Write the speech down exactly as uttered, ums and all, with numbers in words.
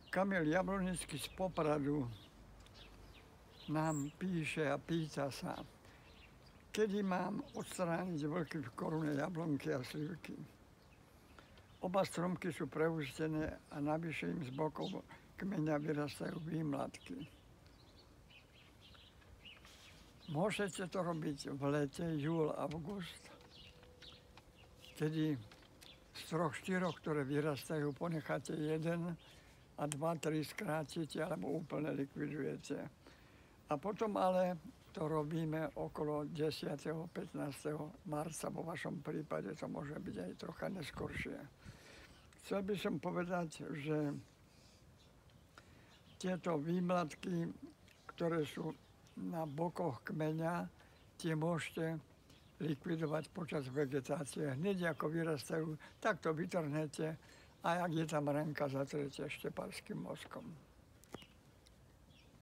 Kamil Jablonický z Popradu nám píše a pýta sa, kedy mám odstrániť vlky v korune jablonky a slivky. Oba stromky sú preústené a navyše im z bokov kmeňa vyrastajú výmladky. Môžete to robiť v lete, júl, august, kedy z troch, štyroch, ktoré vyrastajú, ponecháte jeden a dva, tri skrátite alebo úplne likvidujete. A potom ale to robíme okolo desiateho pätnásteho marca, vo vašom prípade to môže byť aj trocha neskoršie. Chcel by som povedať, že tieto výmladky, ktoré sú na bokoch kmeňa, tie môžete likvidovať počas vegetácie. Hneď ako vyrastajú, tak to vytrhnete a ak je tam ranka, zatrete štepárskym moskom.